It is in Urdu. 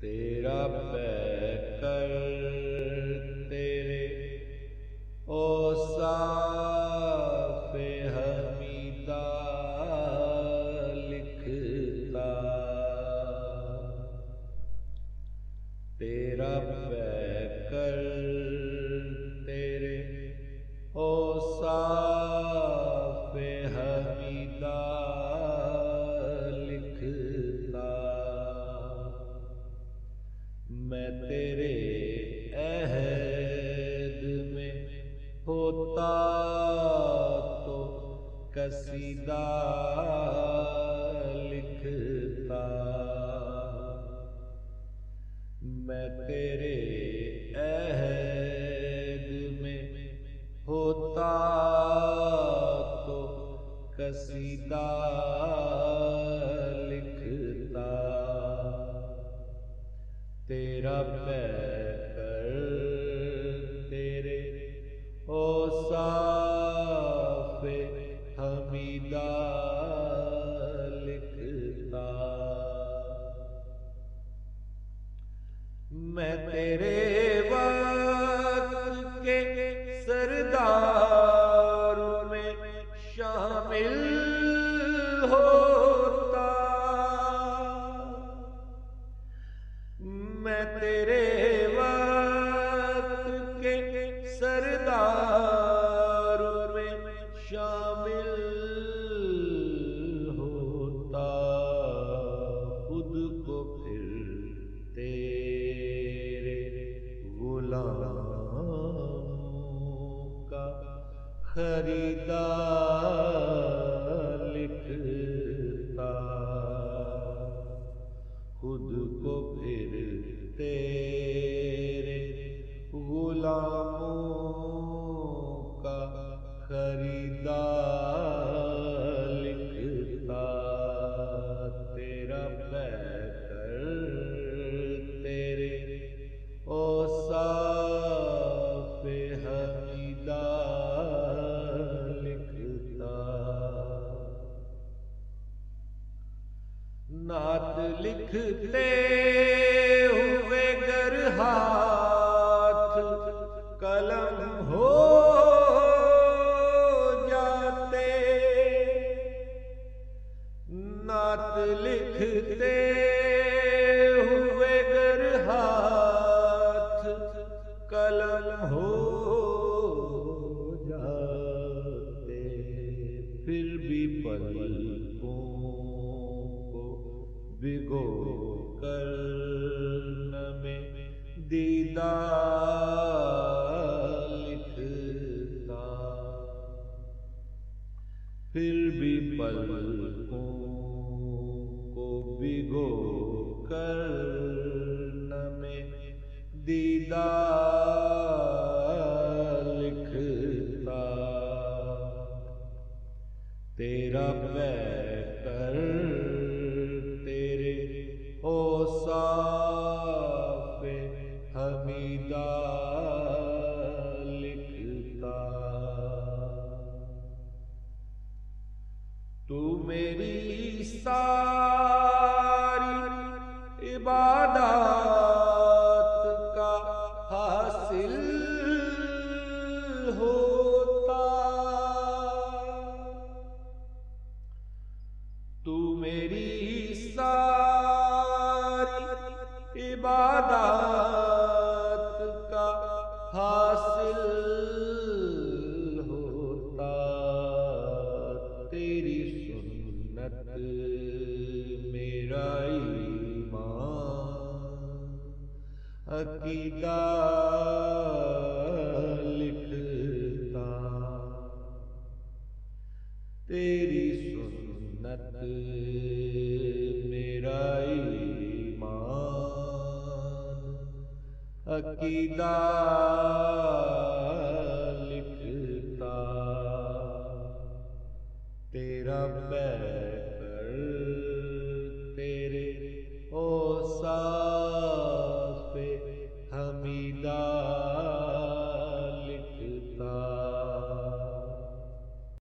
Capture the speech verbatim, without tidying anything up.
تیرا پیکر تیرے اوصاف حمیدہ لکھتا، تیرا پیکر تیرے اوصاف حمیدہ لکھتا، میں تیرے عہد میں ہوتا تو قصیدہ لکھتا، میں تیرے عہد میں ہوتا تو قصیدہ لکھتا، تیرا پیکر تیرے اوصاف حمیدہ لکھتا، میں تیرے وقت کے سردار میں شامل ہوتا، میں تیرے وقت کے سردار میں شامل ہوتا، خود کو پھر تیرے غلاموں کا خریدار لکھتا، خود کو پھر تیرے غلاموں کا خریدار لکھتا، تیرا پیکر تیرے اوصاف حمیدہ لکھتا، نعت لکھتے ہوئے گر ہاتھ قلم ہو جاتے، نعت لکھتے ہوئے گر ہاتھ قلم ہو جاتے، پھر بھی پلکوں کو بھگو کر نم دیدار لکھتا، پھر بھی پلکوں کو بھگو کر نم دیدار لکھتا، تیرا پیکر تیرے اوصاف حمیدہ لکھتا، تو میری ساری عبادات کا حاصل ہوتا، تو میری ساری عبادات کا حاصل ہوتا، تیری سنت میرا ایمان عقیدہ لکھتا، تیری سنت میرا ایمان عقیدہ لکھتا، تیرا پیکر